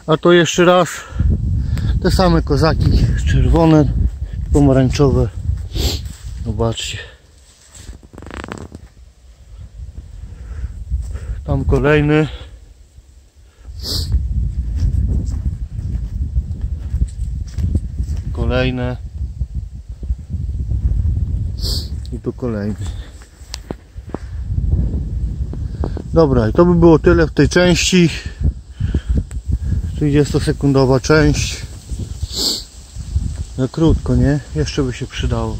A to jeszcze raz te same kozaki, czerwone, pomarańczowe. Zobaczcie. Tam kolejny. Kolejne. I tu kolejny. Dobra, i to by było tyle w tej części. 30-sekundowa część. No krótko, nie? Jeszcze by się przydało.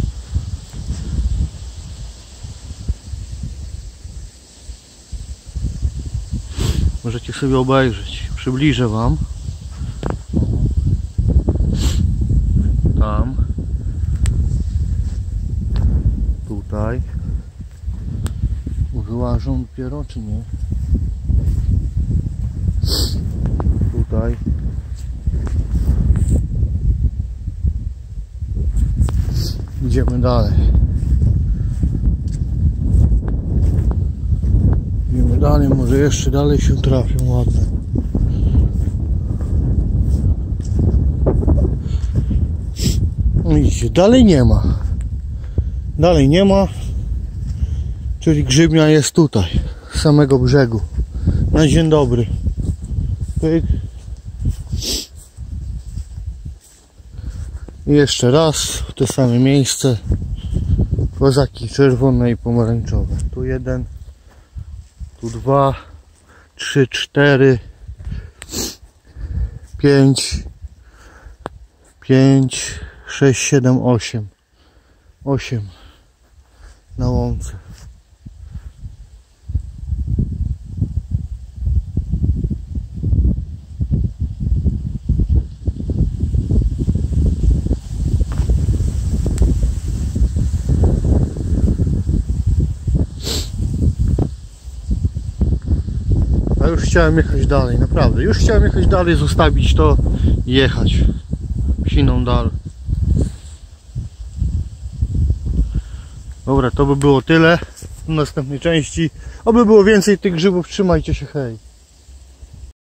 Możecie sobie obejrzeć. Przybliżę wam. Tam. Tutaj. Wyłażą dopiero, czy nie? Tutaj. Idziemy dalej. Idziemy dalej, może jeszcze dalej się trafią ładne. Widzicie, dalej nie ma. Dalej nie ma. Czyli grzybnia jest tutaj, z samego brzegu. Na dzień dobry. Pyk. I jeszcze raz w to same miejsce. Kozaki czerwone i pomarańczowe. Tu jeden, tu 2, 3, 4, 5, 5, 6, 7, 8. 8 na łące. A już chciałem jechać dalej, naprawdę. Już chciałem jechać dalej, zostawić to i jechać psiną dal. Dobra, to by było tyle w następnej części. Oby było więcej tych grzybów, trzymajcie się, hej.